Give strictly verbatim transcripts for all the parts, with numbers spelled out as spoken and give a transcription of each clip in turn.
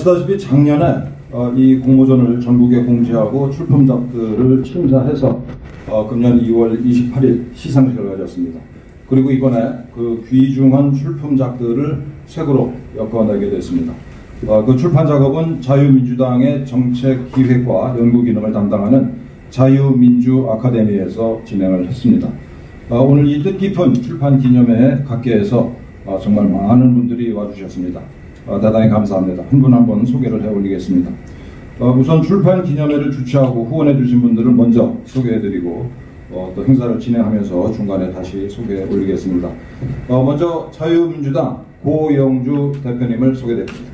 아시다시피 작년에 어, 이 공모전을 전국에 공지하고 출품작들을 심사해서 어, 금년 이월 이십팔일 시상식을 가졌습니다. 그리고 이번에 그 귀중한 출품작들을 색으로 엮어내게 됐습니다. 어, 그 출판 작업은 자유민주당의 정책기획과 연구기능을 담당하는 자유민주 아카데미에서 진행을 했습니다. 어, 오늘 이 뜻깊은 출판 기념회에 각계에서 어, 정말 많은 분들이 와주셨습니다. 어, 대단히 감사합니다. 한 분 한 분 소개를 해 올리겠습니다. 어, 우선 출판 기념회를 주최하고 후원해 주신 분들을 먼저 소개해 드리고 어, 또 행사를 진행하면서 중간에 다시 소개해 올리겠습니다. 어, 먼저 자유민주당 고영주 대표님을 소개드립니다.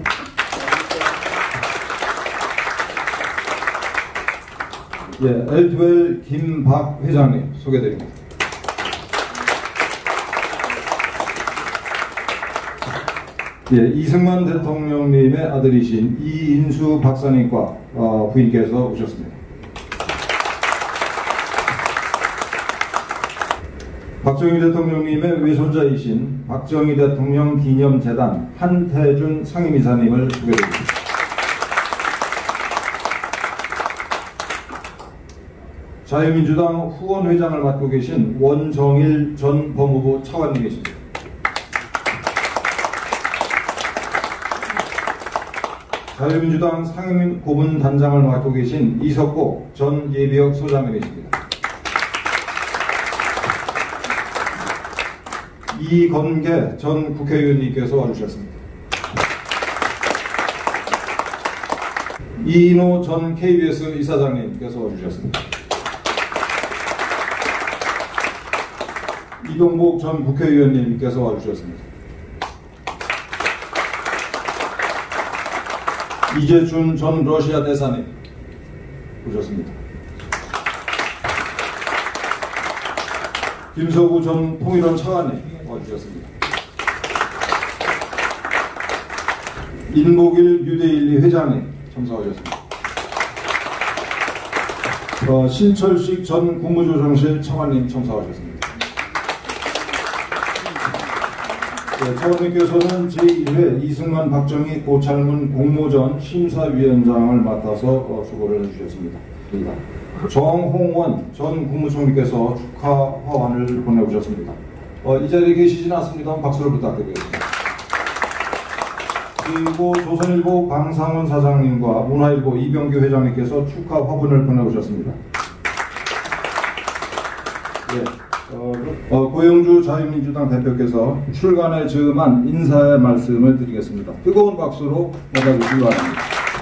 예, 엘트웰 김박 회장님 소개드립니다. 예, 이승만 대통령님의 아들이신 이인수 박사님과 어, 부인께서 오셨습니다. 박정희 대통령님의 외손자이신 박정희 대통령 기념재단 한태준 상임이사님을 소개드립니다. 자유민주당 후원회장을 맡고 계신 원정일 전 법무부 차관님 계십니다. 자유민주당 상임 고문단장을 맡고 계신 이석고 전 예비역 소장님 계십니다. 이건계 전 국회의원님께서 와주셨습니다. 이인호 전 케이비에스 이사장님께서 와주셨습니다. 이동복 전 국회의원님께서 와주셨습니다. 이재준 전 러시아 대사님 오셨습니다. 김서구 전 통일원 차관님 와주셨습니다. 인목일 뉴데일리 회장님 참석하셨습니다. 어, 신철식 전 국무조정실 차관님 참석하셨습니다. 네, 차관님께서는 제일 회 이승만 박정희 고찰문 공모전 심사위원장을 맡아서 어, 수고를 해주셨습니다. 정홍원 전 국무총리께서 축하 화환을 보내오셨습니다. 어, 이 자리에 계시진 않습니다. 박수를 부탁드리겠습니다. 그리고 조선일보 방상훈 사장님과 문화일보 이병규 회장님께서 축하 화분을 보내오셨습니다. 네. 어, 어, 고영주 자유민주당 대표께서 출간에 즈음한 인사의 말씀을 드리겠습니다. 뜨거운 박수로 맞아주시기 바랍니다.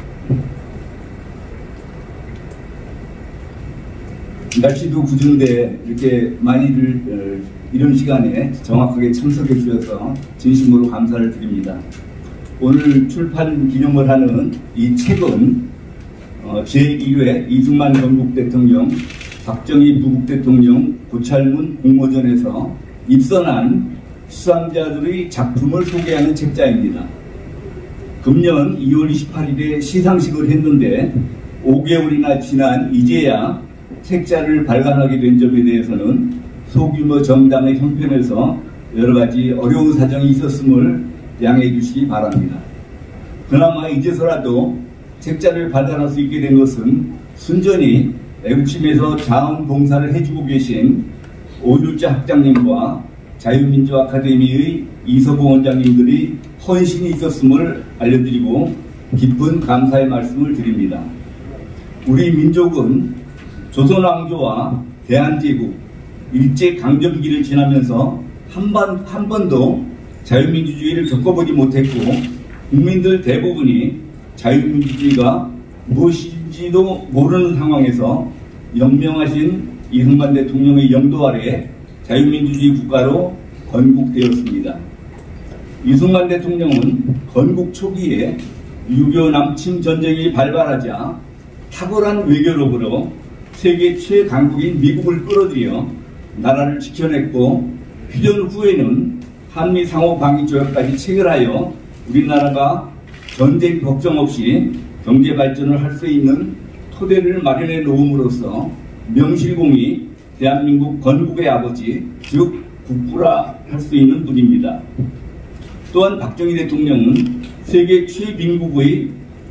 날씨도 궂은데 이렇게 많이들 어, 이런 시간에 정확하게 참석해 주셔서 진심으로 감사를 드립니다. 오늘 출판 기념을 하는 이 책은 어, 제일 회 이승만 건국 대통령 박정희 부국 대통령 고찰문 공모전에서 입선한 수상자들의 작품을 소개하는 책자입니다. 금년 이월 이십팔일에 시상식을 했는데 오 개월이나 지난 이제야 책자를 발간하게 된 점에 대해서는 소규모 정당의 형편에서 여러 가지 어려운 사정이 있었음을 양해해 주시기 바랍니다. 그나마 이제서라도 책자를 발간할 수 있게 된 것은 순전히 애국심에서 자원봉사를 해주고 계신 오율자 학장님과 자유민주 아카데미의 이석호 원장님들이 헌신이 있었음을 알려드리고 깊은 감사의 말씀을 드립니다. 우리 민족은 조선왕조와 대한제국, 일제강점기를 지나면서 한 번, 한 번도 자유민주주의를 겪어보지 못했고 국민들 대부분이 자유민주주의가 무엇인지도 모르는 상황에서 영명하신 이승만 대통령의 영도 아래 자유민주주의 국가로 건국되었습니다. 이승만 대통령은 건국 초기에 유교 남침 전쟁이 발발하자 탁월한 외교력으로 세계 최강국인 미국을 끌어들여 나라를 지켜냈고 휴전 후에는 한미 상호 방위 조약까지 체결하여 우리나라가 전쟁 걱정 없이 경제 발전을 할 수 있는 토대를 마련해 놓음으로써 명실공히 대한민국 건국의 아버지, 즉 국부라 할 수 있는 분입니다. 또한 박정희 대통령은 세계 최빈국의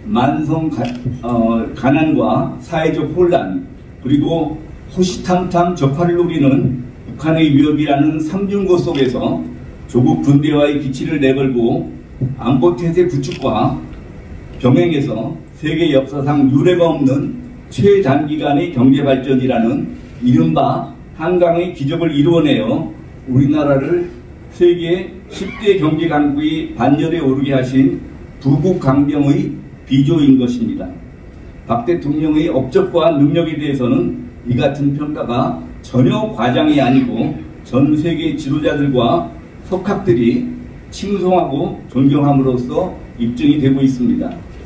만성 가, 어, 가난과 사회적 혼란, 그리고 호시탐탐 적화를 노리는 북한의 위협이라는 삼중고 속에서 조국 군대와의 기치를 내걸고 안보태세 구축과 병행해서 세계 역사상 유례가 없는 최단기간의 경제발전이라는 이른바 한강의 기적을 이루어내어 우리나라를 세계 십 대 경제강국의 반열에 오르게 하신 부국강병의 비조인 것입니다. 박 대통령의 업적과 능력에 대해서는 이 같은 평가가 전혀 과장이 아니고 전 세계 지도자들과 석학들이 칭송하고 존경함으로써 입증이 되고 있습니다.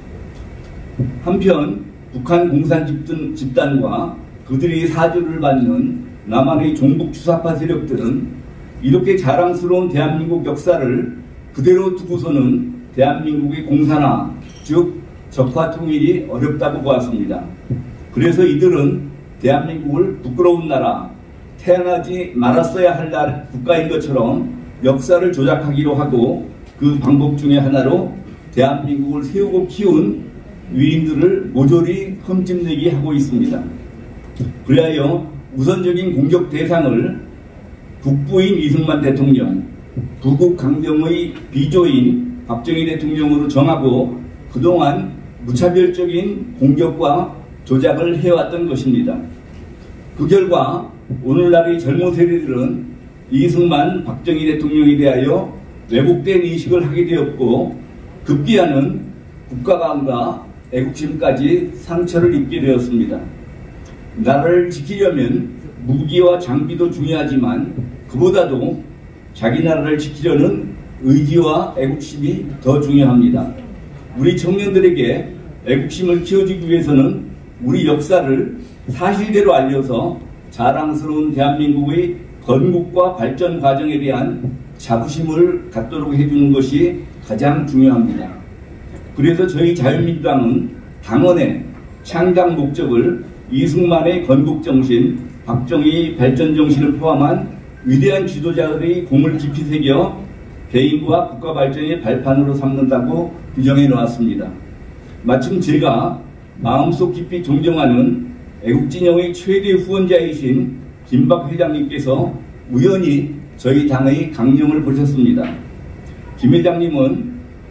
한편 북한 공산 집단, 집단과 그들이 사주를 받는 남한의 종북 주사파 세력들은 이렇게 자랑스러운 대한민국 역사를 그대로 두고서는 대한민국의 공산화, 즉 적화 통일이 어렵다고 보았습니다. 그래서 이들은 대한민국을 부끄러운 나라, 태어나지 말았어야 할 나라, 국가인 것처럼 역사를 조작하기로 하고 그 방법 중에 하나로 대한민국을 세우고 키운 위인들을 모조리 흠집내게 하고 있습니다. 그리하여 우선적인 공격 대상을 북부인 이승만 대통령, 부국 강병의 비조인 박정희 대통령으로 정하고 그동안 무차별적인 공격과 조작을 해왔던 것입니다. 그 결과 오늘날의 젊은 세대들은 이승만, 박정희 대통령에 대하여 왜곡된 인식을 하게 되었고 급기야는 국가감과 애국심까지 상처를 입게 되었습니다. 나라를 지키려면 무기와 장비도 중요하지만 그보다도 자기 나라를 지키려는 의지와 애국심이 더 중요합니다. 우리 청년들에게 애국심을 키워주기 위해서는 우리 역사를 사실대로 알려서 자랑스러운 대한민국의 건국과 발전 과정에 대한 자부심을 갖도록 해주는 것이 가장 중요합니다. 그래서 저희 자유민주당은 당원의 창당 목적을 이승만의 건국정신, 박정희 발전정신을 포함한 위대한 지도자들의 공을 깊이 새겨 개인과 국가 발전의 발판으로 삼는다고 규정해 놓았습니다. 마침 제가 마음속 깊이 존경하는 애국진영의 최대 후원자이신 김박 회장님께서 우연히 저희 당의 강령을 보셨습니다. 김 회장님은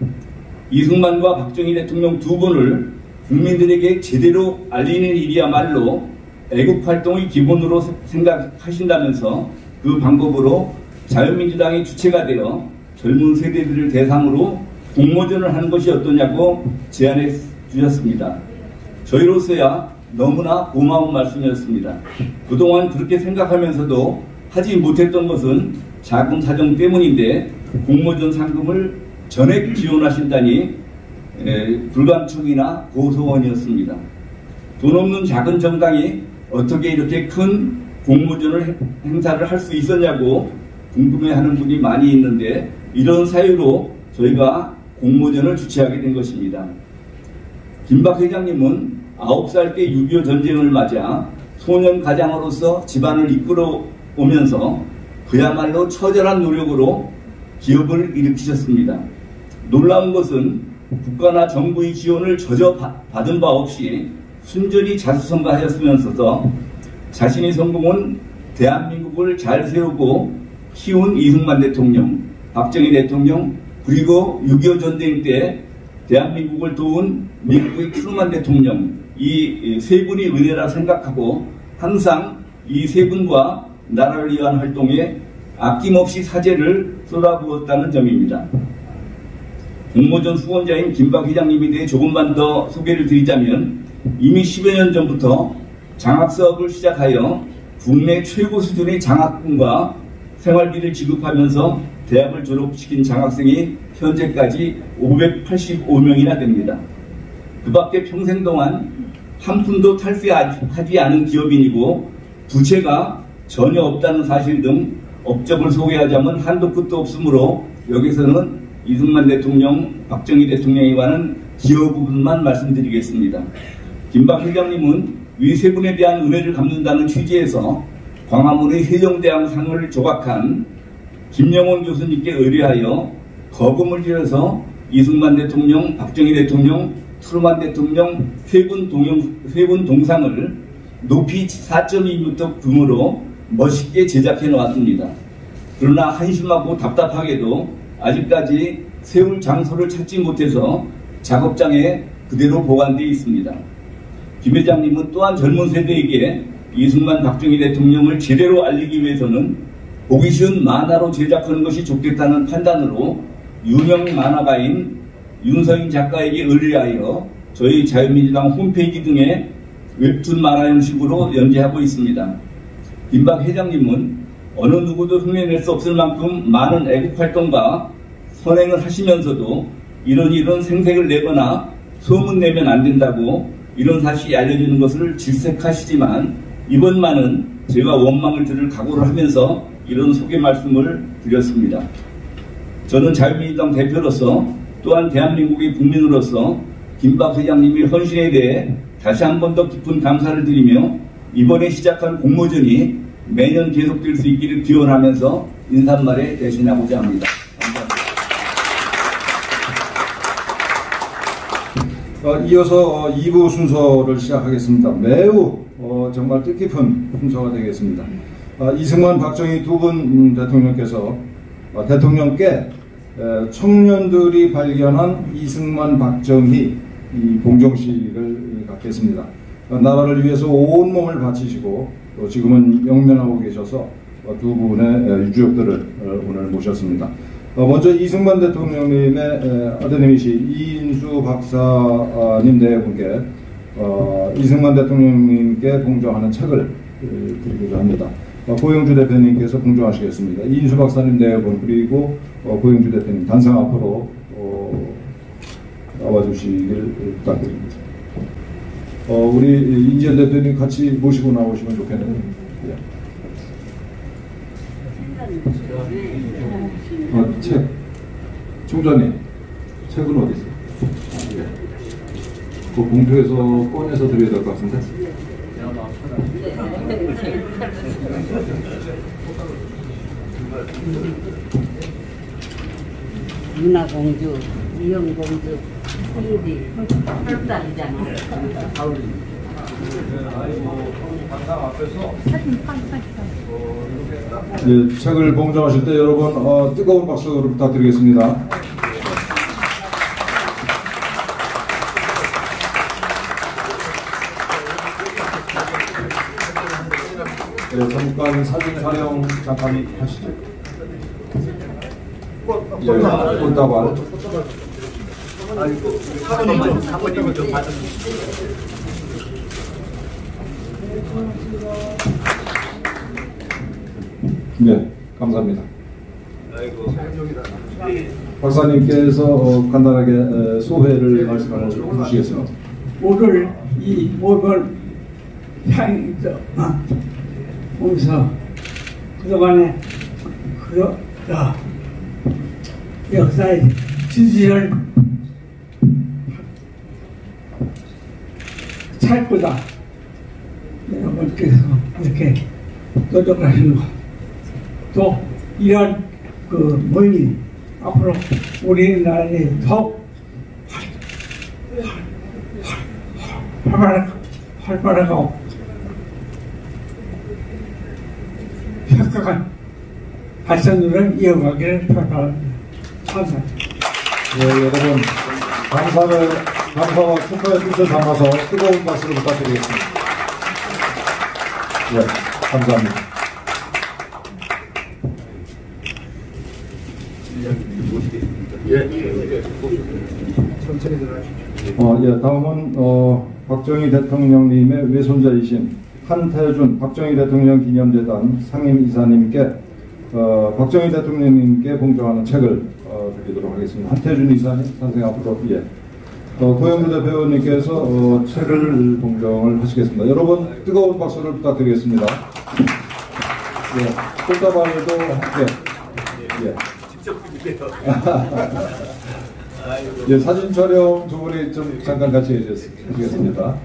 이승만과 박정희 대통령 두 분을 국민들에게 제대로 알리는 일이야말로 애국활동의 기본으로 생각하신다면서 그 방법으로 자유민주당이 주체가 되어 젊은 세대들을 대상으로 공모전을 하는 것이 어떠냐고 제안해 주셨습니다. 저희로서야 너무나 고마운 말씀이었습니다. 그동안 그렇게 생각하면서도 하지 못했던 것은 자금 사정 때문인데 공모전 상금을 전액 지원하신다니 에, 불감청이나 고소원이었습니다. 돈 없는 작은 정당이 어떻게 이렇게 큰 공모전을 행사를 할 수 있었냐고 궁금해하는 분이 많이 있는데 이런 사유로 저희가 공모전을 주최하게 된 것입니다. 김박 회장님은 아홉 살 때 육이오 전쟁을 맞아 소년 가장으로서 집안을 이끌어 오면서 그야말로 처절한 노력으로 기업을 일으키셨습니다. 놀라운 것은 국가나 정부의 지원을 전혀 받은 바 없이 순전히 자수성가하였으면서도 자신의 성공은 대한민국을 잘 세우고 키운 이승만 대통령, 박정희 대통령, 그리고 육이오 전쟁 때 대한민국을 도운 미국의 트루만 대통령, 이 세 분이 은혜라 생각하고 항상 이 세 분과 나라를 위한 활동에 아낌없이 사재를 쏟아부었다는 점입니다. 공모전 후원자인 김박 회장님에 대해 조금만 더 소개를 드리자면 이미 십여 년 전부터 장학사업을 시작하여 국내 최고 수준의 장학금과 생활비를 지급하면서 대학을 졸업시킨 장학생이 현재까지 오백팔십오 명이나 됩니다. 그 밖에 평생 동안 한 푼도 탈세하지 않은 기업인이고 부채가 전혀 없다는 사실 등 업적을 소개하자면 한도 끝도 없으므로 여기서는 이승만 대통령, 박정희 대통령에 관한 기여 부분만 말씀드리겠습니다. 김박 회장님은 위 세 분에 대한 은혜를 갚는다는 취지에서 광화문의 해병대왕상을 조각한 김영원 교수님께 의뢰하여 거금을 들여서 이승만 대통령, 박정희 대통령 트루만 대통령 세분 동영, 세분 동상을 높이 사 점 이 미터 규모로 멋있게 제작해 놓았습니다. 그러나 한심하고 답답하게도 아직까지 세울 장소를 찾지 못해서 작업장에 그대로 보관되어 있습니다. 김 회장님은 또한 젊은 세대에게 이승만 박정희 대통령을 제대로 알리기 위해서는 보기 쉬운 만화로 제작하는 것이 좋겠다는 판단으로 유명 만화가인 윤서인 작가에게 의뢰하여 저희 자유민주당 홈페이지 등에 웹툰 만화 형식으로 연재하고 있습니다. 김박 회장님은 어느 누구도 흉내낼 수 없을 만큼 많은 애국활동과 선행을 하시면서도 이런 이런 생색을 내거나 소문내면 안 된다고 이런 사실이 알려지는 것을 질색하시지만 이번만은 제가 원망을 들을 각오를 하면서 이런 소개 말씀을 드렸습니다. 저는 자유민주당 대표로서 또한 대한민국의 국민으로서 김박 회장님의 헌신에 대해 다시 한 번 더 깊은 감사를 드리며 이번에 시작한 공모전이 매년 계속될 수 있기를 기원하면서 인사말에 대신하고자 합니다. 감사합니다. 어, 이어서 이 부 순서를 시작하겠습니다. 매우 어, 정말 뜻깊은 순서가 되겠습니다. 어, 이승만, 박정희 두 분 대통령께서 어, 대통령께 에, 청년들이 발견한 이승만, 박정희 이 봉정식을 갖겠습니다. 어, 나라를 위해서 온몸을 바치시고 또 지금은 영면하고 계셔서 어, 두 분의 유족들을 어, 오늘 모셨습니다. 어, 먼저 이승만 대통령님의 에, 아드님이시 이인수 박사님 네 분께 어, 이승만 대통령님께 봉정하는 책을 에, 드리고자 합니다. 어, 고영주 대표님께서 봉정하시겠습니다. 이인수 박사님 네 분 그리고 어, 고영주 대표님 단상 앞으로 어, 나와주시길 부탁드립니다. 어, 우리 인지현 대표님 같이 모시고 나오시면 좋겠네요. 예. 어, 책. 총장님, 책은 어디 있어요? 예. 그 봉투에서 꺼내서 드려야 될 것 같은데? 문화공주, 이영공주, 생일이 열 살이잖아. 예, 책을 봉정하실 때 여러분 어, 뜨거운 박수를 부탁드리겠습니다. 예, 잠깐 사진 촬영 잠깐 하시죠. 예, 꽃다발. 사모님은 사모님은 좀 받은. 네, 감사합니다. 박사님께서 어, 간단하게 에, 소회를 말씀을 해주시겠습니다. 오늘 이 오월 향이 오면서 그동안에 그 아, 역사의 진실을 찰 거다. 여러분께서 이렇게 노력하시는 거. 또 이런 그 모임이 앞으로 우리나라에 더욱 활발하고 활발하고 혁혁한 발전을 이어가기를 바랍니다. 감사합니다. 네, 여러분 감사를 감사와 축하의 뜻을 담아서 뜨거운 박수를 부탁드리겠습니다. 네, 감사합니다. 어, 예, 다음은 어, 박정희 대통령님의 외손자이신 한태준 박정희 대통령 기념재단 상임이사님께 어, 박정희 대통령님께 봉정하는 책을 어, 드리도록 하겠습니다. 한태준 이사님 선생 앞으로 예. 어, 고영주 대표님께서 어, 책을 봉정을 하시겠습니다. 여러분 뜨거운 박수를 부탁드리겠습니다. 예, 꽃다발도 예, 예. 예, 사진 촬영 두 분이 좀 잠깐 같이 해주시겠습니다.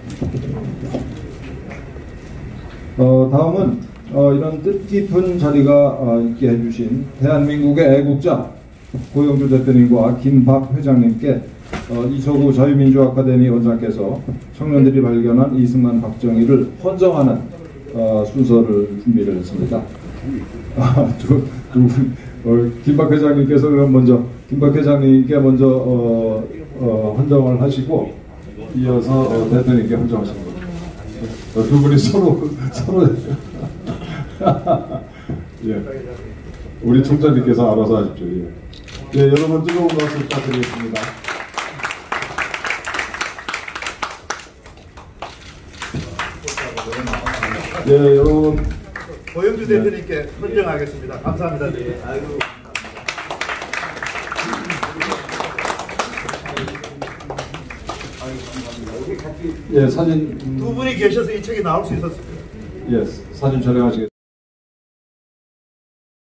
어, 다음은 어, 이런 뜻깊은 자리가 어, 있게 해주신 대한민국의 애국자 고영주 대표님과 김박 회장님께 어, 이서구 자유민주아카데미 원장께서 청년들이 발견한 이승만 박정희를 헌정하는 어, 순서를 준비를 했습니다. 아, 두, 두 분, 어, 김박 회장님께서 그럼 먼저 김박 회장님께 먼저 어, 어, 헌정을 하시고 이어서 어, 대통령님께 헌정하시는 겁니다. 어, 두 분이 서로 서로 예. 우리 총장님께서 알아서 하십시오. 예. 예, 여러분 뜨거운 박수 부탁드리겠습니다. 예, 여러분. 고영주 대표님께 헌정하겠습니다. 감사합니다. 아이고. 예, 사진 두 분이 계셔서 이 책이 나올 수 있었습니다. 예, 사진 촬영하시겠습니다.